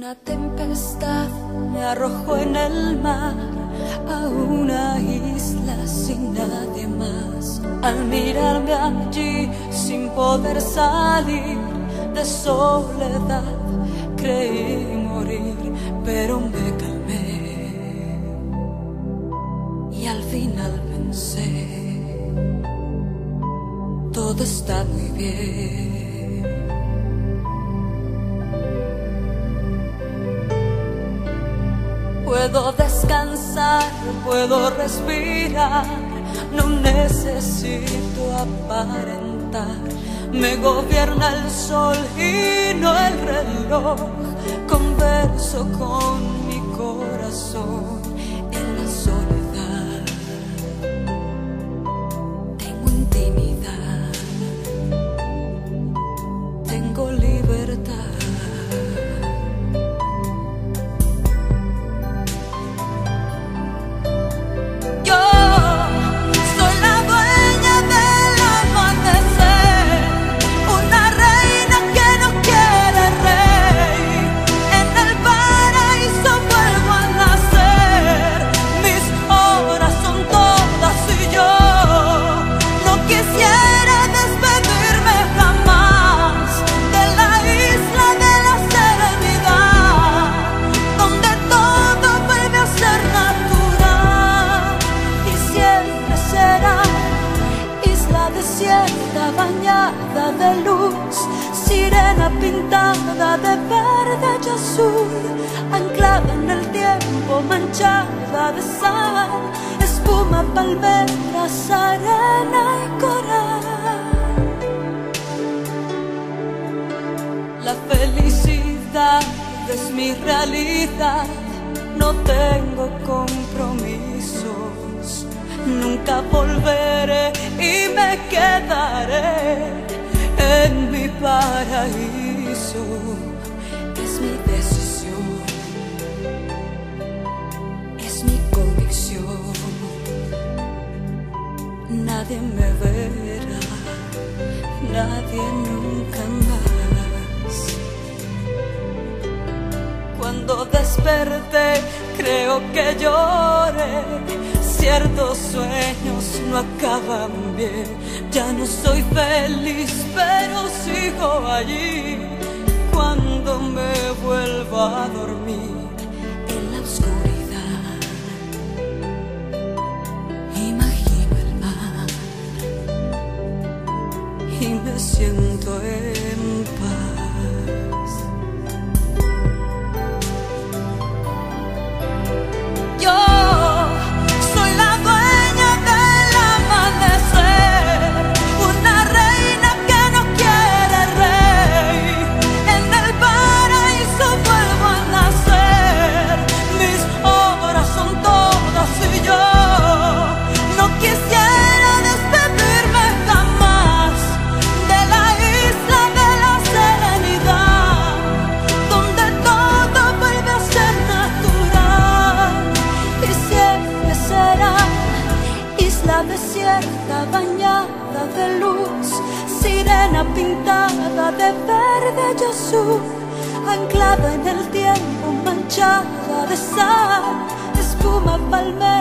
Una tempestad me arrojó en el mar a una isla sin nadie más. Al mirarme allí sin poder salir de soledad, creí morir, pero me calmé y al final pensé, todo está muy bien. Puedo descansar, puedo respirar, no necesito aparentar. Me gobierna el sol y no el reloj. Converso con mi corazón en la soledad. Tengo intimidad, tengo libertad. Bañada de luz, sirena pintada de verde y azul, anclada en el tiempo, manchada de sal, espuma, palmeras, arena y coral. La felicidad es mi realidad, no tengo compromisos, nunca volveré y me quedaré en mi paraíso. Es mi decisión, es mi convicción. Nadie me verá, nadie nunca más. Cuando desperté, creo que lloré. Ciertos sueños no acaban bien. Ya no soy feliz, pero sigo allí. Cuando me vuelva a dormir en la oscuridad, imagino el mar y me siento en paz. Yo desierta, bañada de luz, sirena pintada de verde y azul, anclada en el tiempo, manchada de sal, espuma, palmera.